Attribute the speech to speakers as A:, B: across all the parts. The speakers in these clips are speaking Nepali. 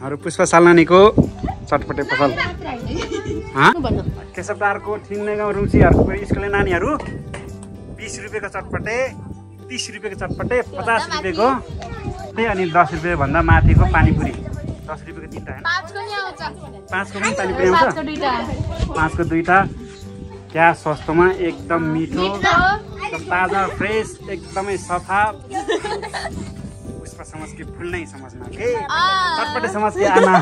A: पुष्पा सालनानीको चटपटे पसल केशवटारको ठिन्ने गाउँ रुम्सीहरूको स्कुलले नानीहरू 20 रुपियाँको चटपटे 30 रुपियाँको चटपटे 50 रुपियाँको अनि 10 रुपियाँ भन्दा माथिको पानीपुरी 10 रुपियाँको तीनटा हैन 5 को पनि पानीपुरी आउँछ 5 को दुईटा क्या सस्तोमा एकदम मिठो एकदम ताजा फ्रेस एकदमै सफा पुष्पा समाज के फुल नै समाजमा के चटपटे समाज के आना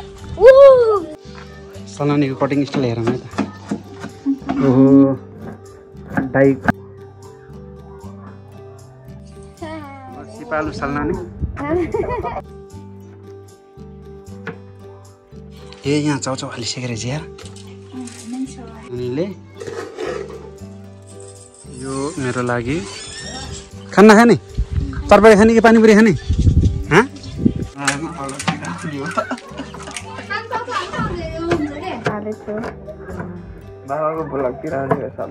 A: सलानीको कटिङ स्टाइल हेरौँ है त ओहो डाइ सिपालु सलानी ए यहाँ चाउचाउ हालिसकेर चाहिँ यार अनिले यो मेरो लागि खाना खाने चटपटे खाने कि पानीपुरी खाने हाँ बाबाको ब्लगतिर हालेको सब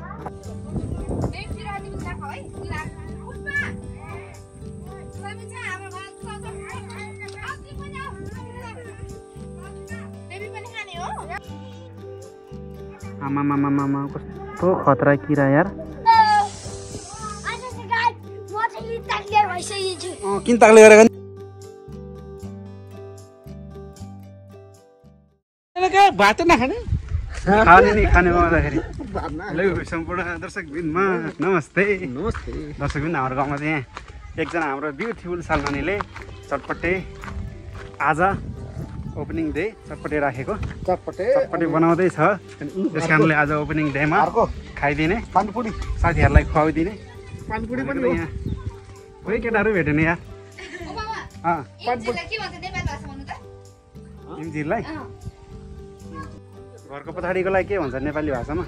A: आमा मामा मामा कस्तो खतरा किरा यार किन ताक्ले गरेको भात नखाने खाने नि खाने भन्दाखेरि हेलो सम्पूर्ण दर्शकबिनमा नमस्ते दर्शकबिन हाम्रो गाउँमा चाहिँ यहाँ एकजना हाम्रो ब्युटिफुल सालनानीले चटपटे आज ओपनिङ डे चटपटे राखेको चटपटे बनाउँदै छ त्यस कारणले आज ओपनिङ डेमा खाइदिने पानीपुरी साथीहरूलाई खुवाइदिने पानीपुरी पनि यहाँ कोही केटाहरू भेटेन यार इम्जिरलाई घरको पछाडिकोलाई के भन्छ नेपाली भाषामा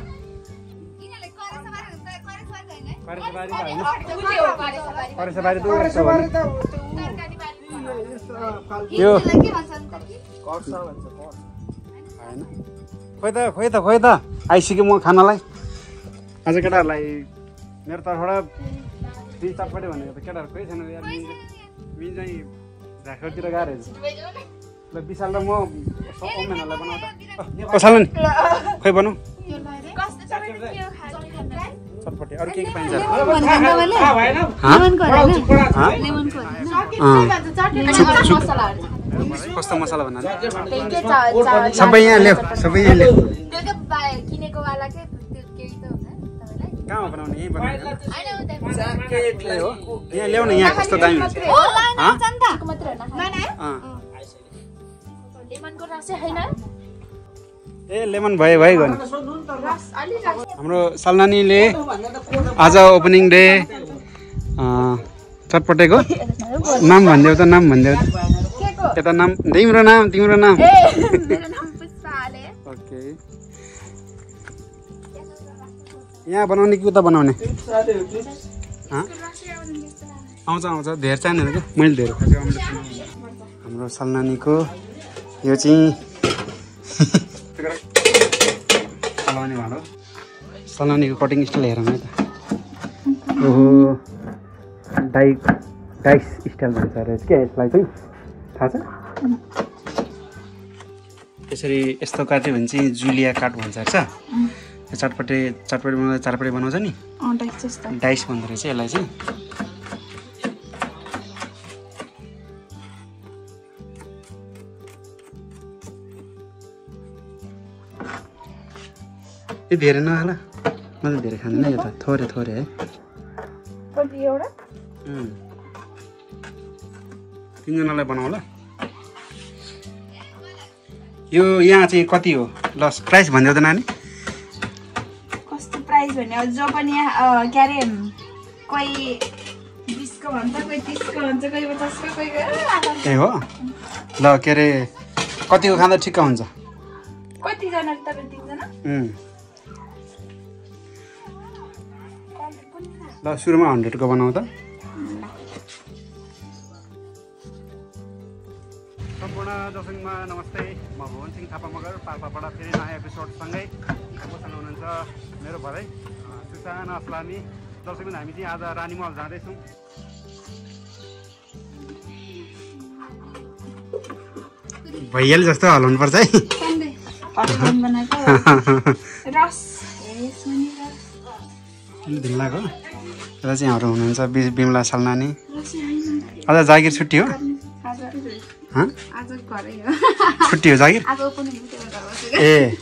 A: खोइ त आइसक्यो म खानालाई आज केटाहरूलाई मेरो तर्फबाट दुई चटपटे भनेको त केटाहरू कोही छैन यार मिन चाहिँ झाँक्रोतिर गएर ल विशाल र म ओमेनहरूलाई बनाउँदा पसाल नि खोइ बनाऊ चटपटे अरू के पाइन्छ कस्तो मसला भन्नाले सबै यहाँ ल्याऊ कहाँ बनाउने यहीँ बनाउने यहाँ ल्याउ न यहाँ कस्तो दामी हुन्छ ए लेमन भयो गर्नु हाम्रो सालनानीले आज ओपनिङ डे चटपटेको नाम भनिदेऊ त यता नाम तिम्रो नाम ओके यहाँ बनाउने कि उता बनाउने आउँछ धेर चाहिँदैन क्या मैले धेर हाम्रो सालनानीको यो चाहिँ सलानी भाँडो सलानीको कटिङ स्टाइल हेरौँ है त ओहो डाइस स्टाइल भन्छ अरे के यसलाई चाहिँ थाहा छ यसरी यस्तो काट्यो भने चाहिँ जुलिया काट भन्छ रहेछ चटपटे बनाउँदा चटपटे बनाउँछ नि डाइस भन्दो रहेछ यसलाई चाहिँ यो धेरै नहाला म त धेरै खाँदैन यो त थोरै है तिनजनालाई बनाऊ ल यो यहाँ चाहिँ कति हो ल प्राइस भनिदेऊ त नानी
B: कस्तो प्राइस भन्ने जो पनि के अरे कोही 20 को भन्छ कोही 30 को भन्छ कोही 50 को कोही
A: ए हो ल के अरे कतिको खाँदा ठिक्क हुन्छ
B: कति जना तपाईँ तिनजना
A: ल सुरुमा 100 को बनाऊ त सम्पूर्ण दर्शकमा नमस्ते म भुवन सिंह थापा मगर पाल्पाबाट फेरि नयाँ एपिसोडसँगै मसँग हुनुहुन्छ मेरो भदै सुसाना अस्लामी दर्शकबिन हामी चाहिँ आज रानीमहल जाँदैछौँ भैयाले जस्तो हलाउनु पर्छ है। ढिल्लाको र चाहिँ हाम्रो हुनुहुन्छ बिमला सालनानी। आज जागिर छुट्टी हो? छुट्टी हो जागिर? ए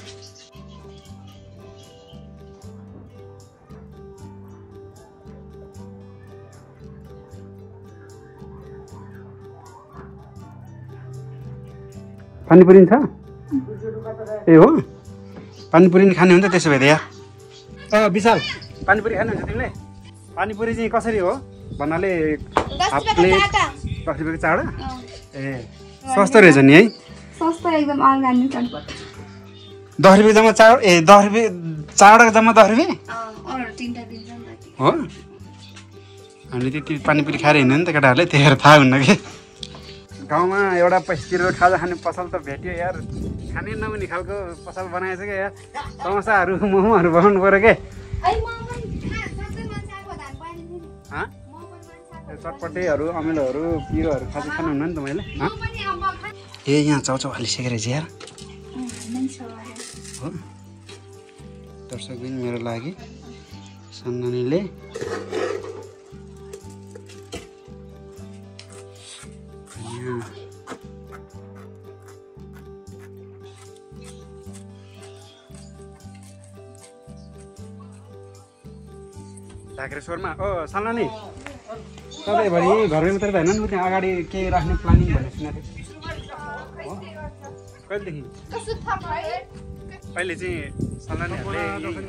A: पानीपुरी छ? ए हो पानीपुरी खाने हुन्छ त्यसो भए त यार। विशाल पानीपुरी खानुहुन्छ तिमीले? पानीपुरी चाहिँ कसरी हो भन्नाले हाफ प्लेट 10 रुपियाँको चाडा? ए सस्तो रहेछ नि है?
B: सस्तो एकदम अर्गानिक
A: 10 रुपियाँ जम्मा चाड। ए 10 रुपियाँ चाडा जम्मा 10 रुपियाँ हो? हामीले त्यति पानीपुरी खाएर हिँड्यो नि त केटाहरूले, त्यही भएर थाहा हुन्न कि। गाउँमा एउटा पैसातिर खाजा खाने पसल त भेट्यो यार। खाने नहुने खालको पसल बनाएछ क्या यार। समोसाहरू मोमोहरू बनाउनु पऱ्यो के। चटपटेहरू अमिलोहरू पिरोहरू खाजा खानुहुन्न नि त मैले। ए यहाँ चाउचाउ हालिसकेको रहेछ यार हो। दर्शकबिन मेरो लागि सन्नानीले झाक्रेश्वरमा। सालनानी सधैँभरि घरमै मात्रै त होइन नि, त्यहाँ अगाडि केही राख्ने प्लानिङ भनेको सुनेको थिएँ। कहिलेदेखि? अहिले चाहिँ सालनानीहरूले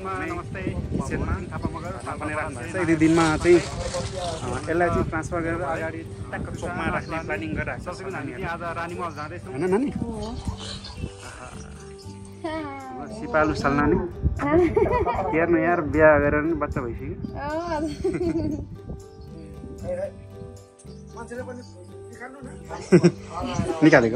A: एक दुई दिनमा चाहिँ यसलाई चाहिँ ट्रान्सफर गरेर अगाडि ट्याक्क चोकमा राख्ने प्लानिङ गरिरहेको छ। आज रानीमहल जाँदैछौँ होइन नानी? सिपालु सालनानी हेर्नु यार, बिहा गरेर नि बच्चा भइसक्यो। निकालेको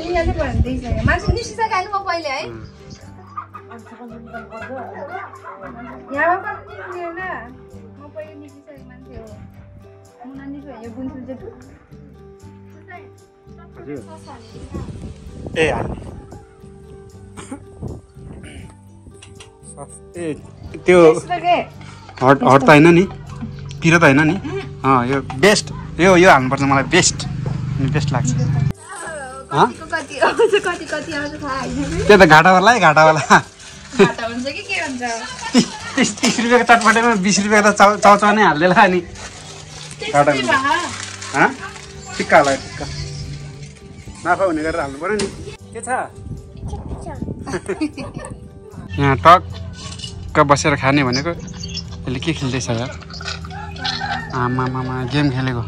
A: ए त्यो हट त होइन नि, पिरो त होइन नि। यो बेस्ट, यो हाल्नुपर्छ मलाई। बेस्ट लाग्छ। त्यो त घाटावाला है, घाटावाला। 30 रुपियाँको चटपटेमा 20 रुपियाँको त चाउचाउ नै हालिदिएला नि। ठिक्क होला, ठिक्क नाफा हुने गरेर हाल्नु पऱ्यो नि। के छ यहाँ टक्क बसेर खाने भनेको? यसले के खेल्दैछ यार? आमामामा गेम खेलेको।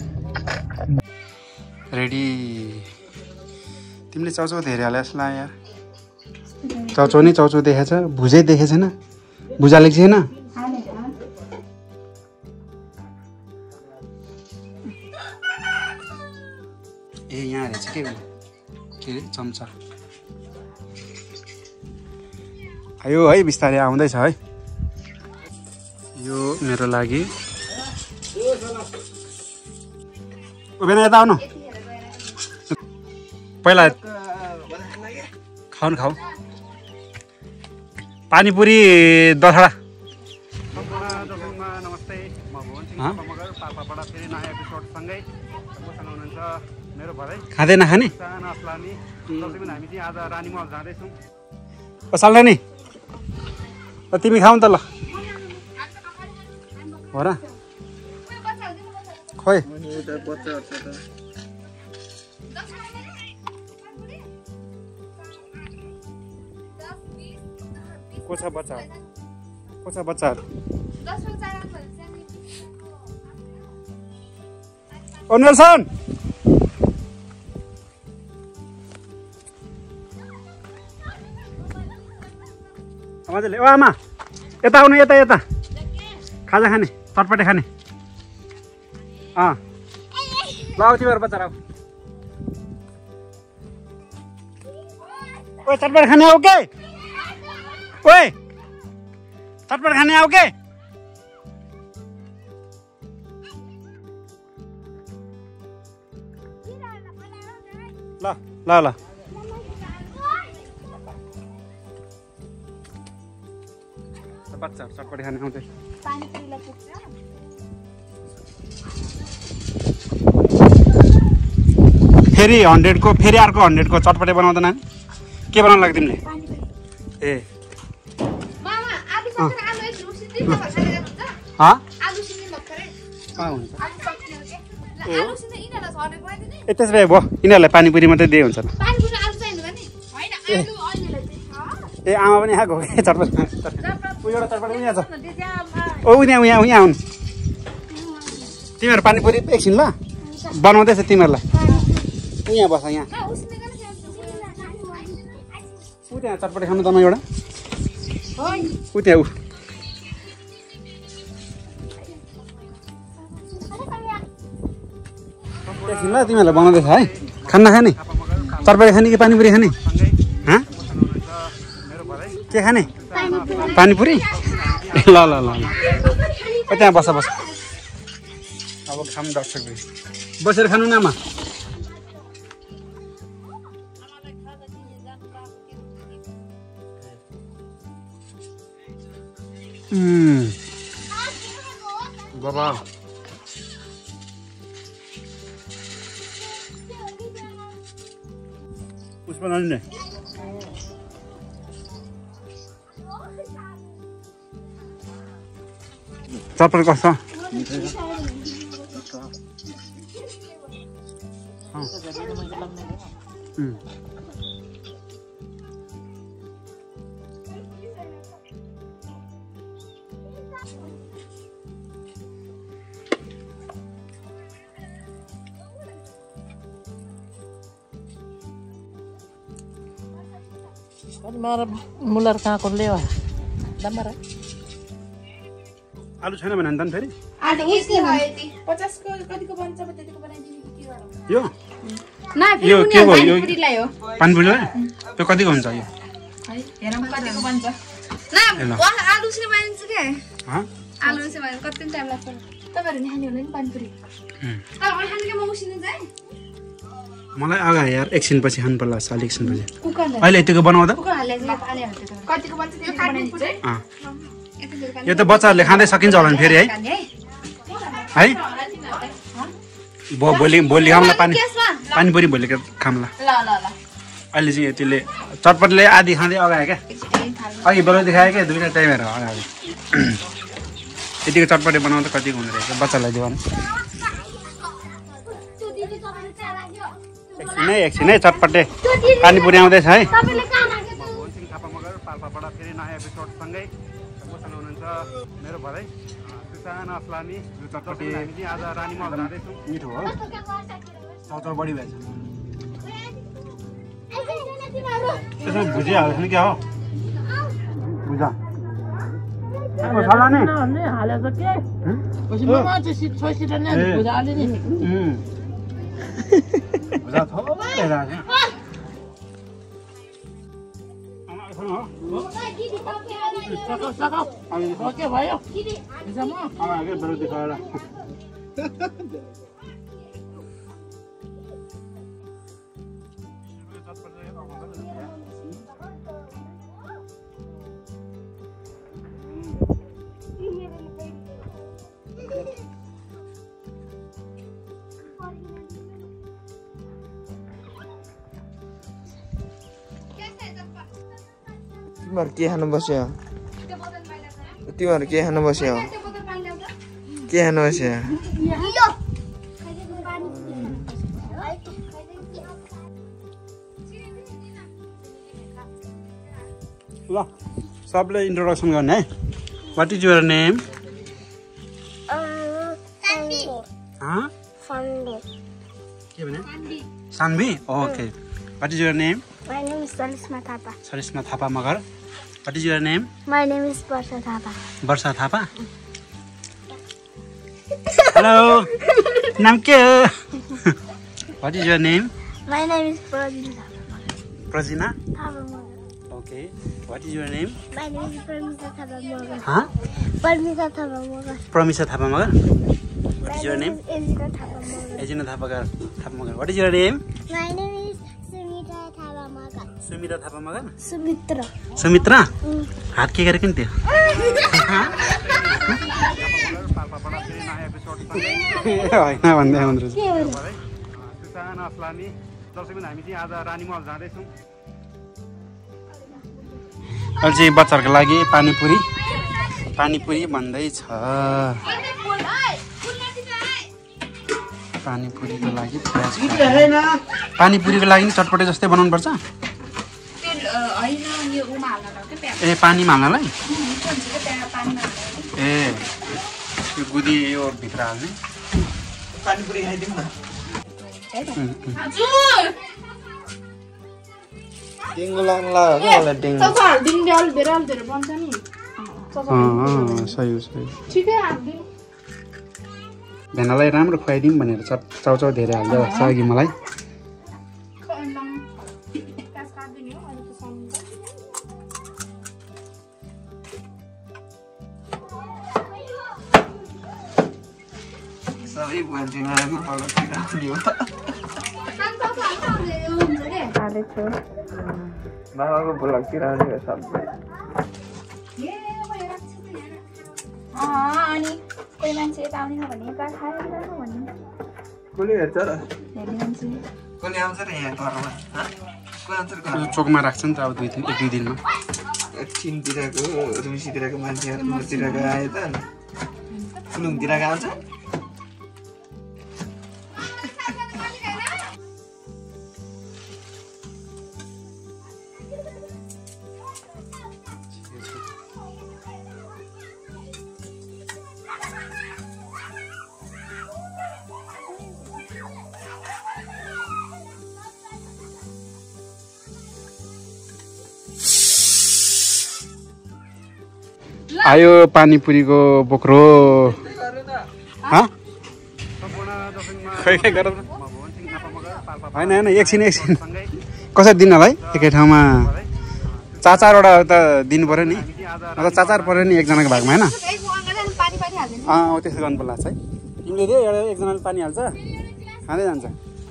A: रेडी। तिमीले चाउचाउ धेरै हाले जस्तो लाग्यो यार। चाउचाउ नै चाउचाउ देखेछ, भुजै देखेको छैन? भुजा लेख्छ छैन? ए यहाँ रहेछ के अरे चम्चा। आयो है, बिस्तारै आउँदैछ है। यो मेरो लागि। उभिन यता आउनु। पहिला खाऊ पानीपुरी 10वटा। नमस्ते, म भुवन सिंह मगर पाल्पाबाट फेरि नयाँ एपिसोडसँगै मसँग हुनुहुन्छ मेरो भदै। खाँदै नखाने? हामी चाहिँ आज रानीमहल जाँदैछौँ। सालनानी तिमी खाऊ त ल। हो र खोइ को छ बच्चाहरू? नेल्सन मजाले। आमा यता आउनु, यता खाजा खाने, चटपटे खाने। ल आऊ तिमीहरू बच्चा आऊ। ओए चटपटे खाने आऊ के? ओए चटपटे खाने आऊ के? ल ल ल बच्चाहरू चटपटी खान आउँदै
B: पानीपुरीलाई पुग्छ
A: फेरि 100 को फेरि अर्को 100 को चटपटे बनाउँदैन के बनाउनु लाग्यो तिमीले ए
B: मामा आलु सकेर आलु यसो उसिन्दै नभएर हुन्छ आलु सिन्दै भर्खरै
A: हुन्छ
B: आलु सकियो के आलु सिन्दै इनालाई झरेको बनाइदिने
A: ए त्यसो भए भयो यिनीहरूलाई पानीपुरी मात्रै दिए हुन्छ
B: पानीपुरी आलु चाहिँदैन भने हैन आलु अहिलेलाई चाहिँ
A: ए आमा पनि आएको हो कि चटपटी उ एउटा चटपटी पनि यहाँ छ ओ उहाँ आउनु तिमीहरू पानीपुरी एकछिन ल बनाउँदैछ तिमीहरूलाई यहाँ बस यहाँ ऊ त्यहाँ चटपटी खानु त म एउटा ऊ त्यहाँ ऊ एकछिन ल तिमीहरूलाई बनाउँदैछ है खाना खाने चटपटी खाने कि पानीपुरी खाने के खाने पानीपुरी ल ल ल त्यहाँ बस बस अब खाऊँ दर्शक बसेर खानु न आमा बाबा पुष्पा नानी चटपटी कस्तो
C: मुलर कहाँको लेवा दमरा
A: आलु छैन भने अन्त फेरि
B: आलु उइस्ने भयो यति 50 को कतिको बन्छ त्यतिको बनाइदिनु के गर्नु
A: यो
B: न फेरि
A: के भयो यो
B: पानीपुरीलाई हो
A: पानीपुरीलाई त्यो कतिको हुन्छ यो
B: है हेरौँ कतिको बन्छ न आलु उसिने बनाइन्छ के आलु उसिने बनाइन्छ कति टाइम लाग्छ तपाईहरु नि खाने होला नि पानीपुरी तपाईहरु खाने के म उसिने जाए
A: मलाई अगाडि यार एकछिन पछि खानु पर्ला साली एकछिन पछि
B: कुकरले
A: अहिले यतिको बनाउँदा
B: कुकर हालेर पानी हाल्छ कतिको बन्छ त्यो बनाइदिन्छ
A: यो त बच्चाहरूले खाँदै सकिन्छ होला नि फेरि है है भोलि खाउँला पानीपुरी भोलि खाउँला
B: ल ल ल
A: अहिले चाहिँ यतिले चटपटले आधी खाँदै अगायो क्या अघि बेलुका देखायो क्या दुईवटा टाइम हेरेर अगाडि यतिको चटपटे बनाउँदा कतिको हुँदो रहेछ बच्चालाई दिवान एकछिन है चटपटे पानीपुरी आउँदैछ है पाल्पाबाट फेरि नयाँ एपिसोडसँगै मसँग हुनुहुन्छ मेरो भदै सुसान अस्लामी जो चटपटी हामी आज रानीमा जाँदैछौँ मिठो हो चौचौ बढी भएछ त्यसमा भुजिया हाल्छ नि क्या हो भुजा
C: हालेको के
A: भुजा थोरै राख्छ
C: ओके भयो
D: तिमीहरू के खानु बस्यो तिमीहरू के खानु बस्यो के खानु बस्यो
A: ल सबले इन्ट्रोडक्सन गर्ने है वाट इज युर नेम के भने Sanvi okay what is your name
E: My name is Salisma Thapa.
A: Salisma Thapa Magar. What is your name?
E: My name is Barsha Thapa.
A: Barsha Thapa. Hello. Nam ke? What is your name?
E: My name is Prajina.
A: Prajina?
E: Thapa Magar.
A: Okay. What is your name?
E: My name is Pramisa Thapa Magar.
A: Huh?
E: Pramisa Thapa Magar.
A: Pramisa Thapa Magar. What is your name?
E: Ejina Thapa Magar.
A: Ejina Thapa Magar. What is your name?
E: My name is Sunita Thapa Magar.
A: Sumitra Thapa Magar
E: Sumitra
A: Sumitra हात के गरेको नि त्यो होइन भन्दै हुनुहुन्छ सुसान अस्लामी दर्शकबिन हामी चाहिँ आज रानी महल जाँदैछौँ अहिले चाहिँ बच्चाहरूको लागि पानीपुरी भन्दैछ पानीपुरीको लागि पानीपुरीको लागि नि चटपटे जस्तै बनाउनु पर्छ ए पानीमा हाल्नलाई ए यो गुदी यो भित्र हाल्ने
D: पानीपुरी खाइदिउँ न डेङ्गु लाग्नु लाग्यो क्या मलाई डेङ्गु
A: सही हो भेनालाई राम्रो खुवाइदिउँ भनेर चाउचाउ धेरै हाल्दै लाग्छ अघि मलाई
D: सबै मान्छेमा पलकतिर हो बाबाको भोलकतिर आउने हो सबै
B: अनि कोही मान्छे यता आउने भने यता खाएर जानु भन्ने
D: कसले हेर्छ र
B: हेर्ने मान्छे
D: कसले आउँछ र यहाँ घरमा को आउँछ र घरमा
A: चोकमा राख्छ नि त अब एक दुई दिनमा
D: चिनतिरको रुसीतिरको मान्छेहरू मुरतिरको आयो त फुलुङतिरको आउँछ
A: आयो पानीपुरीको बोक्रो होइन एकछिन कसरी दिनु होला है एकै ठाउँमा चारवटा त दिनु पऱ्यो नि मतलब चार पऱ्यो नि एकजनाको भागमा होइन त्यस्तो गर्नु पर्ला है तिमीले दियो एउटा एकजनाले पानी हाल्छ खाँदै जान्छ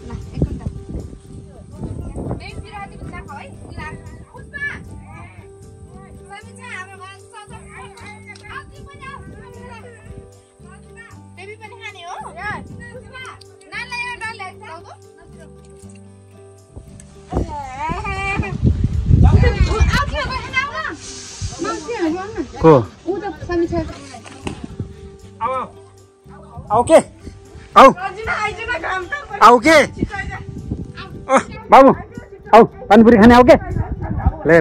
A: को आऊ के आऊ के बाबु आऊ पानीपुरी खाने आऊ के लेर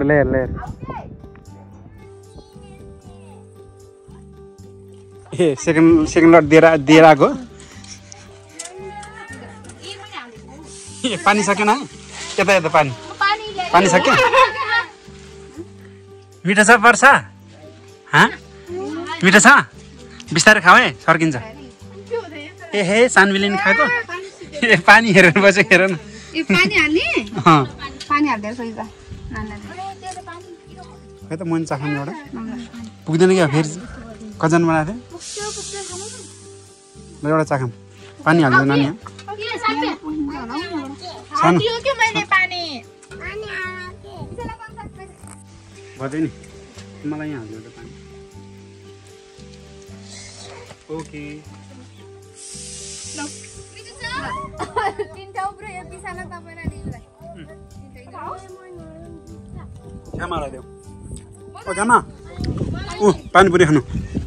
A: ए सेकेन्ड लट दिएर आएको ए पानी सकेन यता पानी सक्यो मिठो छ पर्छ मिठो छ बिस्तारै खाऊ है सर्किन्छ ए हे सानबिलिन खाएको ए पानी हेरेर बसेको हेर न खै त मन चाख्नु एउटा पुग्दैन क्या फेरि कजन बनाएको थिएँ एउटा चाखम पानी हाल्दैन नानी भदै नि मलाई यहाँ हाल्नु एउटा पानी ओके घामालाई देऊ ओ घामा पानीपुरी खानु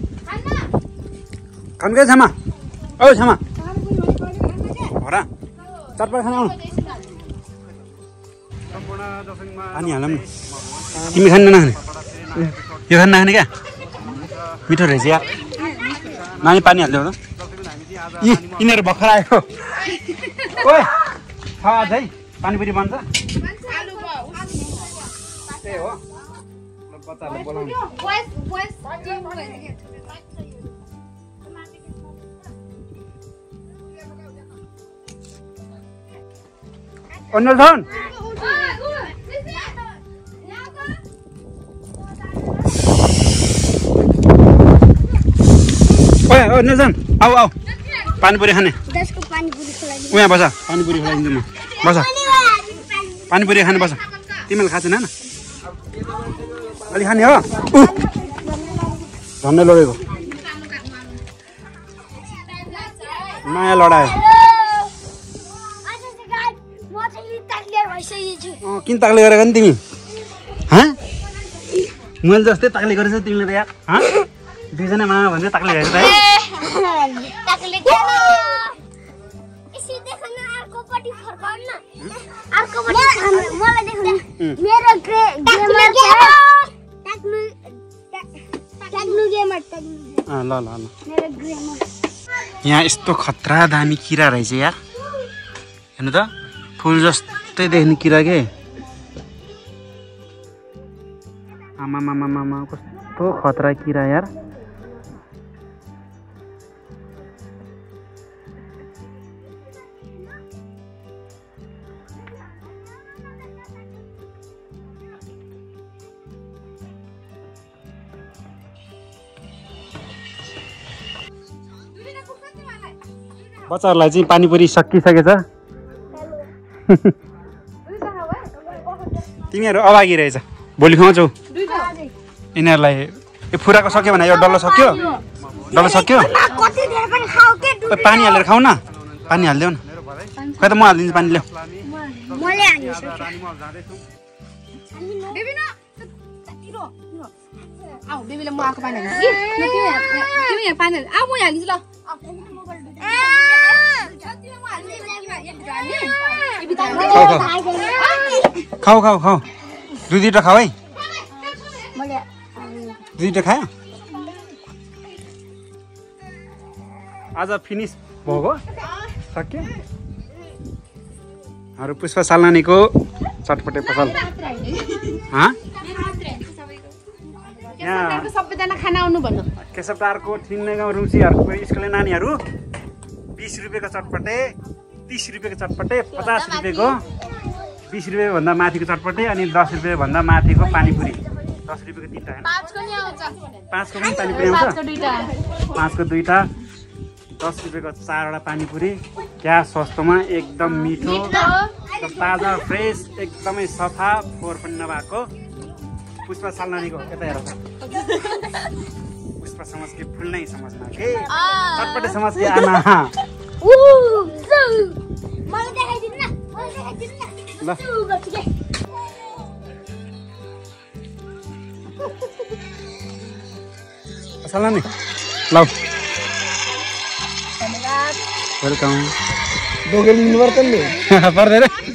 A: खानु क्या छामा ओ छामा हो र चटपट खानु आउनु पानी हालौँ न तिमी खाने नखाने यो खाने नखाने क्या मिठो रहेछ यार नानी पानी हालिदेऊ त यिनीहरू भर्खर आयो ओए आज है पानीपुरी बन्छ त्यही हो बच्चाहरूलाई बोलाउनु अन्य छन् ओए नजन आऊ पानीपुरी खाने यहाँ बस पानीपुरी खुवाइदिन्छु म बस पानीपुरी खाने बस तिमीले खाएको छैन न अलि खाने हो झन्डै लडेको नयाँ लडायो किन ताक्ले गरेको नि तिमी मैले जस्तै ताक्ले गरेछ तिमीले त यार दुईजना मामा भन्छ ताक्ले गरेछ त ल ल ल यहाँ यस्तो खतरा दामी किरा रहेछ यार हेर्नु त फुल जस्तै देख्ने किरा के आमा कस्तो खतरा किरा यार बच्चाहरूलाई चाहिँ पानीपुरी सकिसकेछ तिमीहरू अभागी रहेछ भोलि खुवाउँछौ यिनीहरूलाई यो फुराको सक्यो भने यो डल्लो सक्यो पानी हालेर खाऊ न पानी हालिदेऊ न खै त म हालिदिन्छु पानी ल्याऊ
B: बेबीले म आएको पानी हाल्छु तिमी यहाँ पानी हाल म हालिदिन्छु ल
A: खाऊ दुईटा खाऊ है दुईटा खायो आज फिनिस भएको सक्यो अरू पुष्पा सालनानीको चटपटे पसल यहाँ
C: सबैजना खाना आउनु भन्नु
A: केशवटारको ठिन्ने गाउँ रुचिहरूको स्कुले नानीहरू 20 रुपियाँको चटपटे 30 रुपियाँको चटपटे 50 रुपियाँको 20 रुपियाँ भन्दा माथिको चटपटे अनि 10 रुपियाँ भन्दा माथिको पानीपुरी 10 रुपियाँको तीनटा हैन 5 को पनि पानीपुरी आउँछ 5 को दुईटा 10 रुपियाँको 4वटा पानीपुरी क्या सस्तोमा एकदम मिठो ताजा फ्रेस एकदमै सफा फोहोर पनि नभएको पुष्पा सालनानीको यता हेर पुष्पा समाज के फुल नै समाजमा के चटपटे समाज के आमा
E: मलाई देखाइदिनु न
A: ल सालनानी ल धन्यवाद वेलकम
D: दोगेल पर्दैन
A: पर्दैन